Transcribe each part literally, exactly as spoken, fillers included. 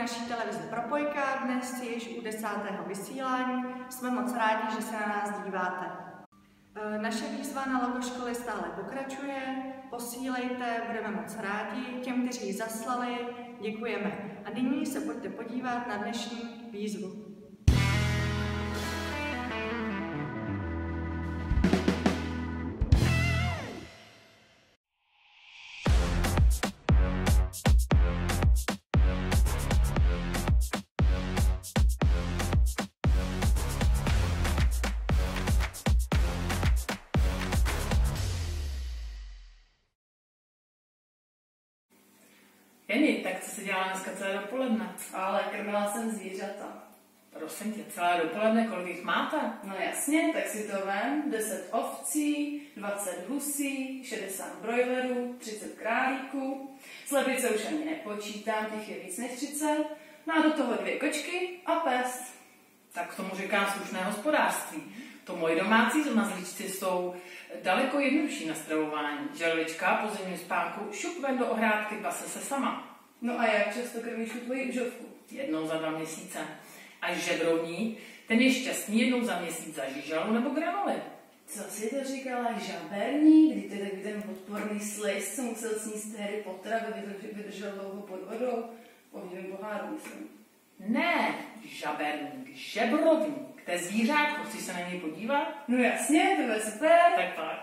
naší televize Propojka, dnes je již u desátého vysílání. Jsme moc rádi, že se na nás díváte. Naše výzva na logo školy stále pokračuje. Posílejte, budeme moc rádi. Těm, kteří ji zaslali, děkujeme. A nyní se pojďte podívat na dnešní výzvu. Jeni, tak co jsi dělala dneska celé dopoledne? Ale krmila jsem zvířata. Prosím tě, celé dopoledne, kolik jich máte? No jasně, tak si to vem. deset ovcí, dvacet husí, šedesát brojlerů, třicet králíků. Slepice už ani nepočítám, těch je víc než třicet. No a do toho dvě kočky a pes. Tak tomu říkám slušné hospodářství. To moji domácí mazlíčci jsou daleko jednodušší na stravování. Želvička po zimním spánku šup ven do ohrádky, pase se sama. No a jak často krmíš tu tvoji užovku? Jednou za dva měsíce. A žebrovník, ten je šťastný jednou za měsíc za žižalu nebo granoly. Co jsi to říkala, žaberník? Kdy to je takový ten odporný sliz, co musel sníst Harry Potter, aby vydržel dlouho pod vodou? Po divném poháru, myslím. Ne, žaberník, žebrovník. To je zvířátko, chceš se na něj podívat? No jasně, to bude super. Tak pojď.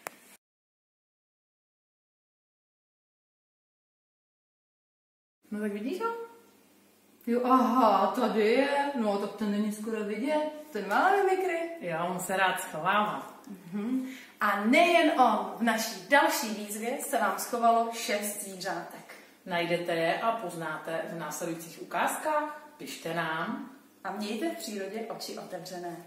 No tak vidíš ho? Jo, aha, tady je. No, tak ten není skoro vidět. Ten má mimikry. Jo, on se rád schovává. Mhm. A nejen on. V naší další výzvě se vám schovalo šest zvířátek. Najdete je a poznáte v následujících ukázkách. Pište nám. A mějte v přírodě oči otevřené.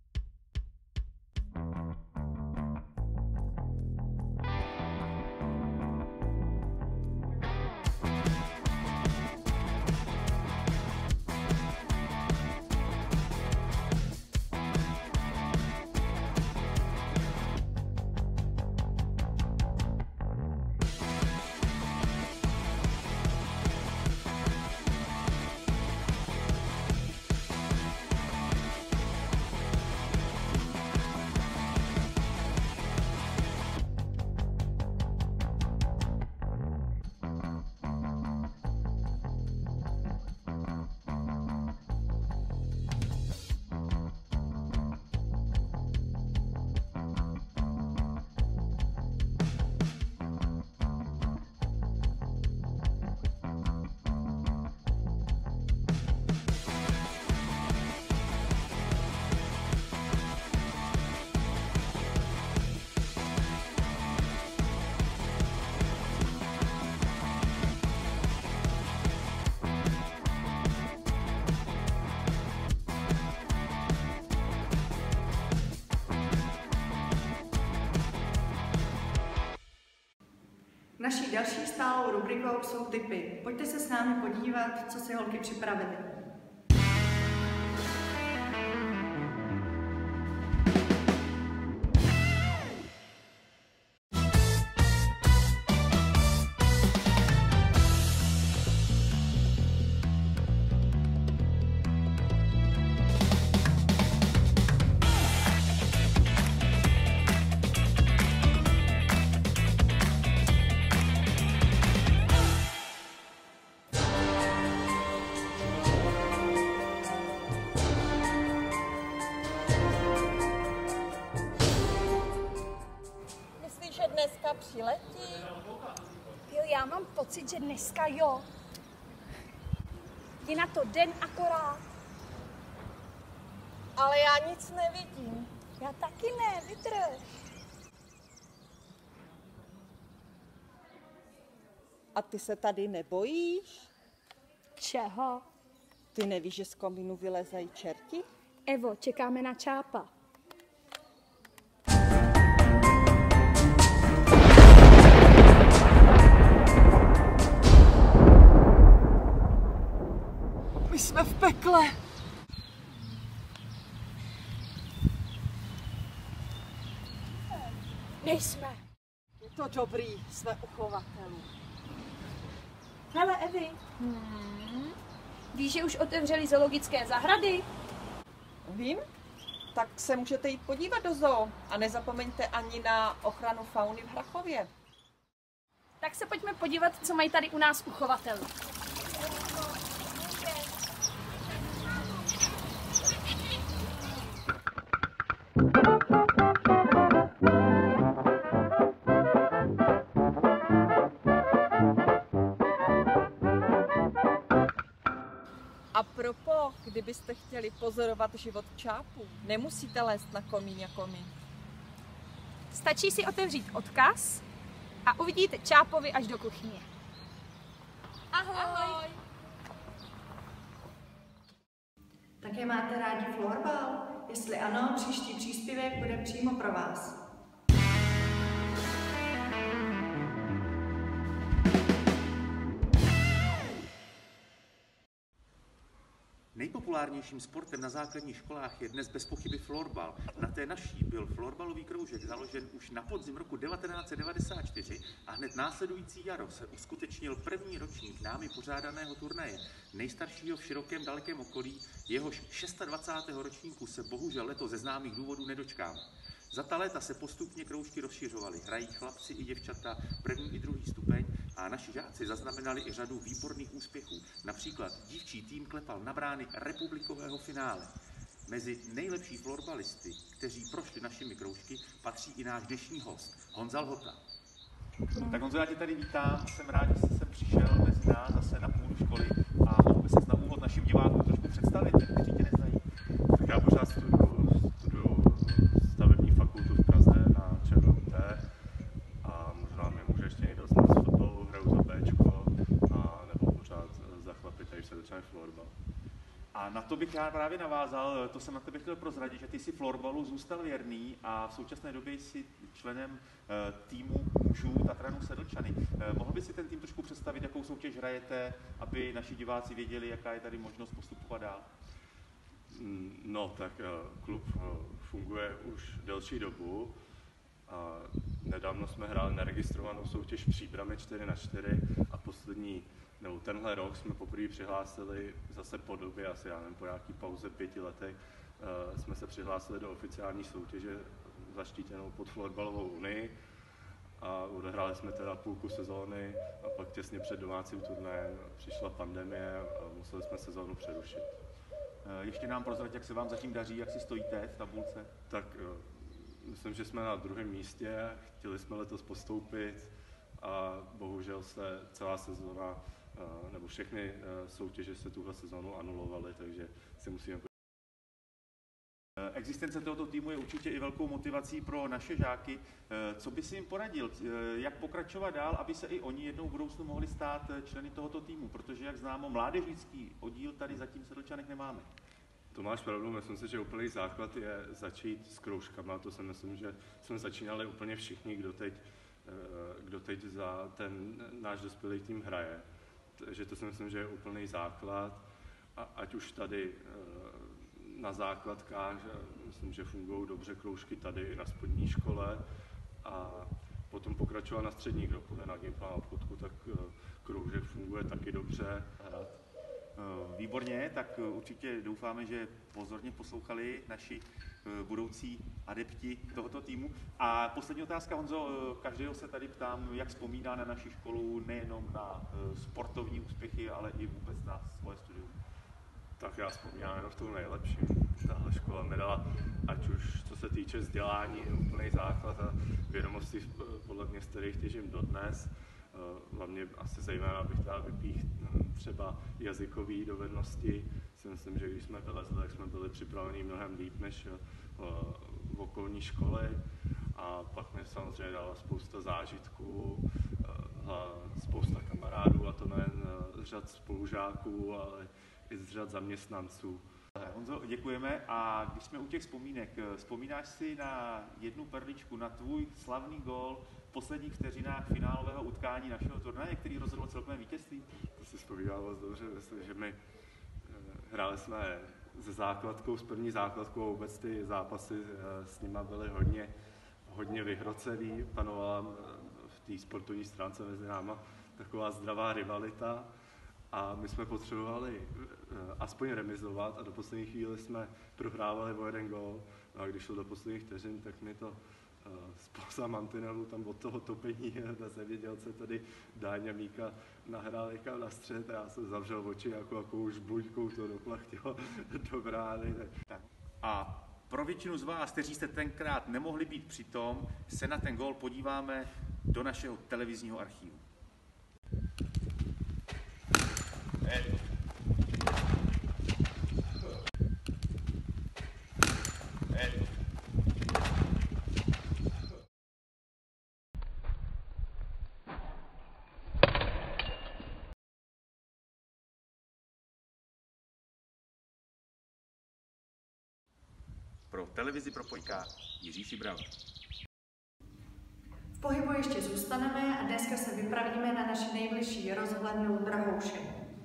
Naší další stálou rubrikou jsou tipy. Pojďte se s námi podívat, co si holky připravily. Dneska přiletí? Jo, já mám pocit, že dneska jo. Je na to den akorát. Ale já nic nevidím. Já taky ne, vydrž. A ty se tady nebojíš? Čeho? Ty nevíš, že z komínu vylezají čerti? Evo, čekáme na čápa. My jsme v pekle. Nejsme. Je to dobrý, jsme uchovatelů. Hele, Evi. Hmm. Víš, že už otevřeli zoologické zahrady? Vím? Tak se můžete jít podívat do zoo a nezapomeňte ani na ochranu fauny v Hrachově. Tak se pojďme podívat, co mají tady u nás u chovatelů. A propo, kdybyste chtěli pozorovat život čápů, nemusíte lézt na komín jako my. Stačí si otevřít odkaz a uvidíte čápovi až do kuchyně. Ahoj! Ahoj. Také máte rádi florbal? Jestli ano, příští příspěvek bude přímo pro vás. Nejpopulárnějším sportem na základních školách je dnes bez pochyby florbal. Na té naší byl florbalový kroužek založen už na podzim roku devatenáct set devadesát čtyři a hned následující jaro se uskutečnil první ročník námi pořádaného turnaje, nejstaršího v širokém dalekém okolí, jehož dvacátého šestého ročníku se bohužel letos ze známých důvodů nedočkáme. Za ta léta se postupně kroužky rozšiřovaly, hrají chlapci i děvčata první i druhý stupeň a naši žáci zaznamenali i řadu výborných úspěchů. Například dívčí tým klepal na brány republikového finále. Mezi nejlepší florbalisty, kteří prošli našimi kroužky, patří i náš dnešní host, Honza Lhota. Tak Honzo, já tě tady vítám, jsem rád, že jsi sem přišel mezi nás zase na půdu školy a mohl by ses na úvod našim divákům trošku představit, kteří tě neznají. Tak já pořád studuju, studuju stavební fakultu v Praze na ČVUT a možná mě může ještě někdo znát z fotbalu, hraju za Béčko a nebo pořád za chlapy, tady se začne florbal. A na to bych já právě navázal, to jsem na tebe chtěl prozradit, že ty jsi florbalu zůstal věrný a v současné době jsi členem týmu mužů Tatranů Sedlčany. Mohl by si ten tým trošku představit, jakou soutěž hrajete, aby naši diváci věděli, jaká je tady možnost postupovat dál? No, tak klub funguje už delší dobu. A nedávno jsme hráli neregistrovanou soutěž v Příbrami čtyři na čtyři a poslední, nebo tenhle rok jsme poprvé přihlásili zase po době, asi já nevím, po nějaký pauze pěti letech, uh, jsme se přihlásili do oficiální soutěže zaštítěnou pod Florbalovou unii a odehráli jsme teda půlku sezóny a pak těsně před domácím turnajem přišla pandemie a museli jsme sezónu přerušit. Ještě nám prozrať, jak se vám zatím daří, jak si stojíte v tabulce? Tak uh, myslím, že jsme na druhém místě, chtěli jsme letos postoupit a bohužel se celá sezóna, nebo všechny soutěže se tuhle sezónu anulovaly, takže si musíme... Existence tohoto týmu je určitě i velkou motivací pro naše žáky. Co by si jim poradil? Jak pokračovat dál, aby se i oni jednou v budoucnu mohli stát členy tohoto týmu? Protože, jak známo, mládežnický oddíl tady zatím v Sedlčanech nemáme. To máš pravdu, myslím si, že úplný základ je začít s kroužkama. To si myslím, že jsme začínali úplně všichni, kdo teď, kdo teď za ten náš dospělý tým hraje. Takže to si myslím, že je úplný základ. A ať už tady na základkách, myslím, že fungují dobře kroužky tady i na spodní škole a potom pokračovat na střední, kdo půjde na gympa a obchodku, tak kroužek funguje taky dobře. Výborně, tak určitě doufáme, že pozorně poslouchali naši budoucí adepti tohoto týmu. A poslední otázka, Honzo, každého se tady ptám, jak vzpomíná na naši školu, nejenom na sportovní úspěchy, ale i vůbec na svoje studium. Tak já vzpomínám jenom v tom nejlepším. Tahle škola mi dala, ať už co se týče vzdělání, úplný základ a vědomostí, podle mě, z kterých těžím dodnes. Hlavně asi zejména bych dal vypích třeba jazykové dovednosti. Si myslím, že když jsme vylezli, tak jsme byli připraveni mnohem líp než v okolní školy. A pak mě samozřejmě dala spousta zážitků, spousta kamarádů, a to nejen z řad spolužáků, ale i z řad zaměstnanců. Honzo, děkujeme a když jsme u těch vzpomínek, vzpomínáš si na jednu perličku, na tvůj slavný gól v posledních vteřinách finálového utkání našeho turnaje, který rozhodl celkové vítězství? To si vzpomínám moc dobře, myslím, že my hráli jsme se základkou, s první základkou a vůbec ty zápasy s nima byly hodně, hodně vyhrocený, panovala v té sportovní stránce mezi náma taková zdravá rivalita a my jsme potřebovali aspoň remizovat a do poslední chvíli jsme prohrávali o jeden gól. A když šlo do posledních vteřin, tak mi to spoza mantinelu tam od toho topení na zemědělce tady Dáňa Míka nahrál někam na střed a já jsem zavřel oči jako jakou žbuňkou to doplachtilo do brány. Tak. A pro většinu z vás, kteří jste tenkrát nemohli být přitom, se na ten gól podíváme do našeho televizního archivu. Hey. Hey. Pro televizi Propojka Jiří Šibral. V pohybu ještě zůstaneme a dneska se vypravíme na naši nejbližší rozhlednu Drahoušek.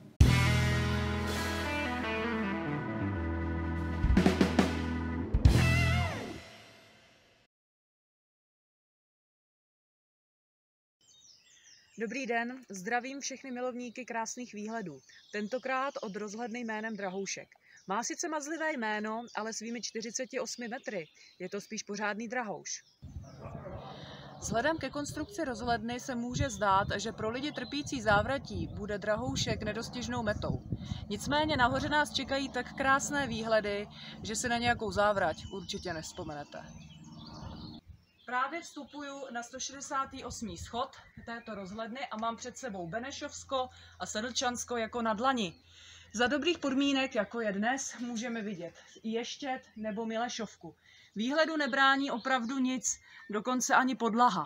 Dobrý den, zdravím všechny milovníky krásných výhledů. Tentokrát od rozhledny jménem Drahoušek. Má sice mazlivé jméno, ale svými čtyřiceti osmi metry je to spíš pořádný drahouš. Vzhledem ke konstrukci rozhledny se může zdát, že pro lidi trpící závratí bude Drahoušek nedostižnou metou. Nicméně nahoře nás čekají tak krásné výhledy, že si na nějakou závrať určitě nevzpomenete. Právě vstupuju na sto šedesátý osmý schod této rozhledny a mám před sebou Benešovsko a Sedlčansko jako na dlani. Za dobrých podmínek, jako je dnes, můžeme vidět Ještěd nebo Milešovku. Výhledu nebrání opravdu nic, dokonce ani podlaha.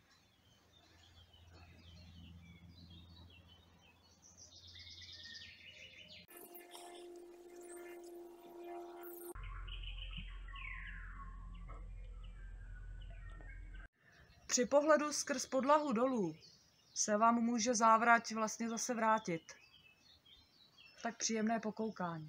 Při pohledu skrz podlahu dolů se vám může závrať vlastně zase vrátit. Tak příjemné pokoukání.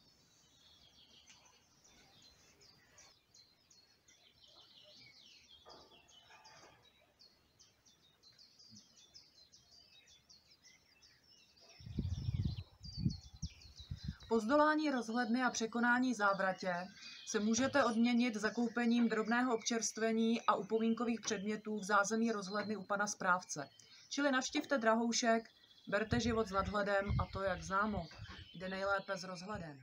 Po zdolání rozhledny a překonání závratě se můžete odměnit zakoupením drobného občerstvení a upomínkových předmětů v zázemí rozhledny u pana správce. Čili navštivte Drahoušek, berte život s nadhledem a to, jak známo, jde nejlépe s rozhledem.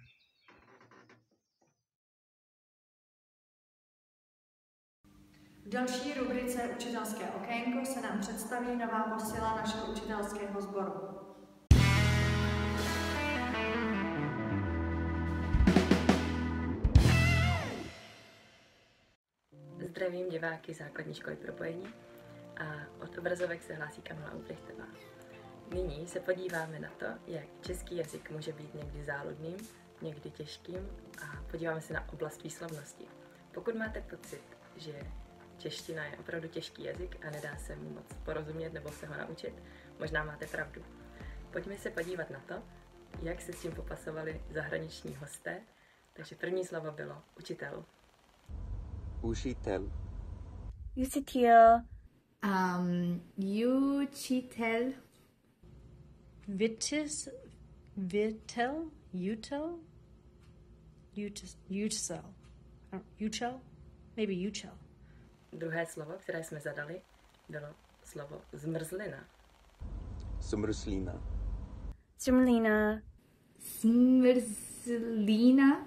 V další rubrice Učitelské okénko se nám představí nová posila našeho učitelského sboru. Zdravím diváky základní školy Propojení a od obrazovek se hlásí Kamila Ubrichtová. Nyní se podíváme na to, jak český jazyk může být někdy záludným, někdy těžkým a podíváme se na oblast výslovnosti. Pokud máte pocit, že čeština je opravdu těžký jazyk a nedá se mu moc porozumět nebo se ho naučit, možná máte pravdu. Pojďme se podívat na to, jak se s tím popasovali zahraniční hosté. Takže první slovo bylo učitel. Učitel. Učitel. Um, učitel. Vitis, vitel, utel, utis, utsel, uchel, maybe uchel. Druhé slovo, které jsme zadali, bylo slovo zmrzlina. Zmrzlina. Zmrzlina. Zmrzlina.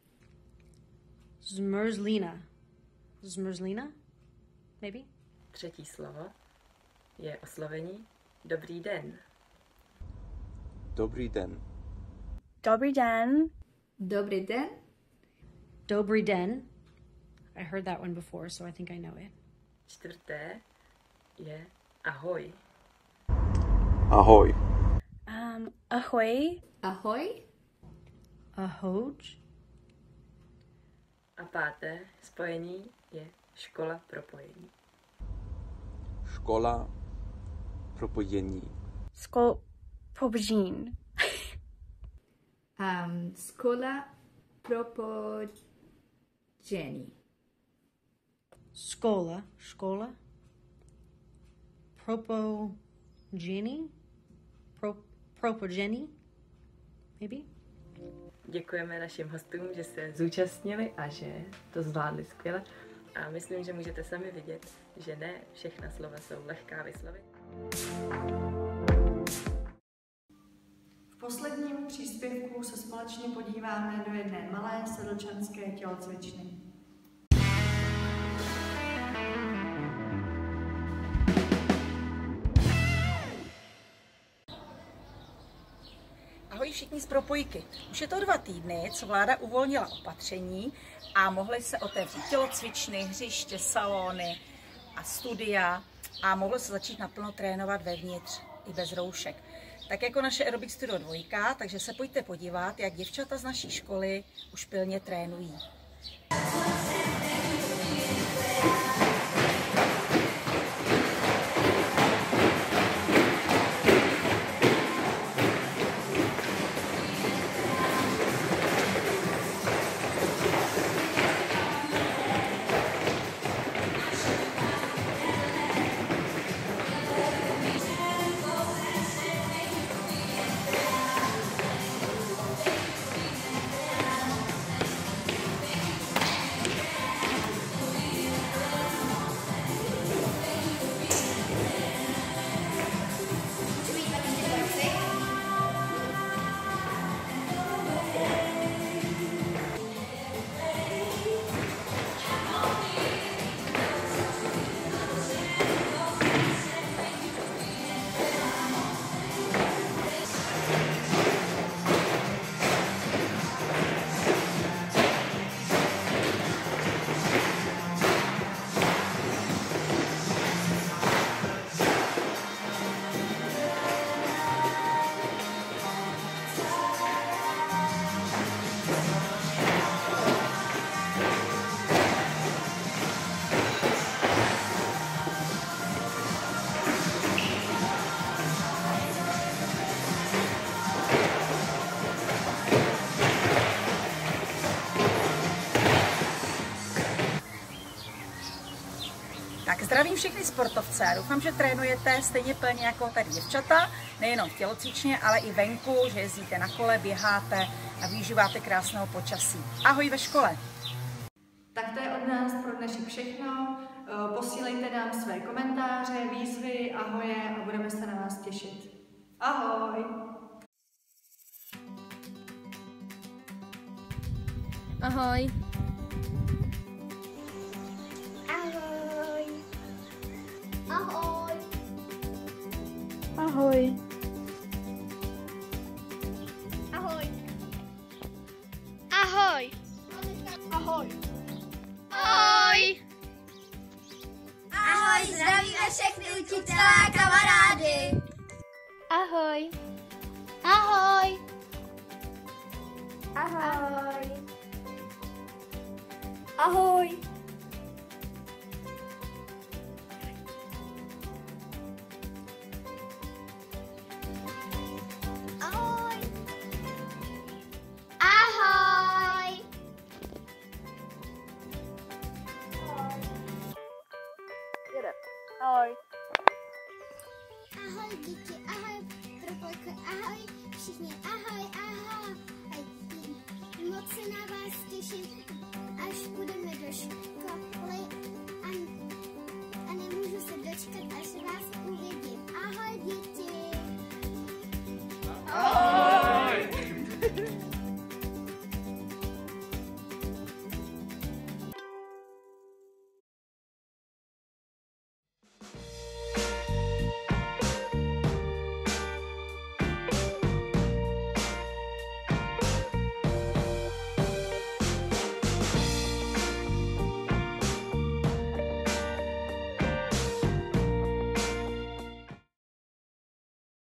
Zmrzlina. Zmrzlina, maybe. Třetí slovo je oslovení dobrý den. Dobrý den. Dobrý den. Dobrý den. Dobrý den. I heard that one before, so I think I know it. Čtvrté je ahoj. Ahoj. Um, ahoj. Ahoj. Ahoj. A páté spojení je škola propojení. Škola propojení. Škola propojení. um, škola propojení. Škola, škola. Propogeni. Pro, Propogeny, maybe? Děkujeme našim hostům, že se zúčastnili a že to zvládli skvěle. A myslím, že můžete sami vidět, že ne všechna slova jsou lehká vyslovit. V posledním příspěvku se společně podíváme do jedné malé sedlčanské tělocvičny. Ahoj všichni z Propojky. Už je to dva týdny, co vláda uvolnila opatření a mohly se otevřít tělocvičny, hřiště, salony a studia a mohlo se začít naplno trénovat vevnitř i bez roušek. Tak jako naše Aerobic Studio dvojka, takže se pojďte podívat, jak děvčata z naší školy už pilně trénují. Tak zdravím všechny sportovce. Doufám, že trénujete stejně plně jako tady děvčata, nejenom v tělocvičně, ale i venku, že jezdíte na kole, běháte a využíváte krásného počasí. Ahoj ve škole! Tak to je od nás pro dnešek všechno. Posílejte nám své komentáře, výzvy, ahoje a budeme se na vás těšit. Ahoj! Ahoj! Ahoj. Ahoj. Ahoj. Ahoj. Ahoj. Ahoj. Ahoj, zdravíme všechny učitelé a kamarády. Ahoj. Ahoj. Ahoj. Ahoj. Ahoj. Ahoj díky, ahoj Propojko, ahoj všichni, ahoj, ahoj. Moc se na vás těším, až budeme do školy a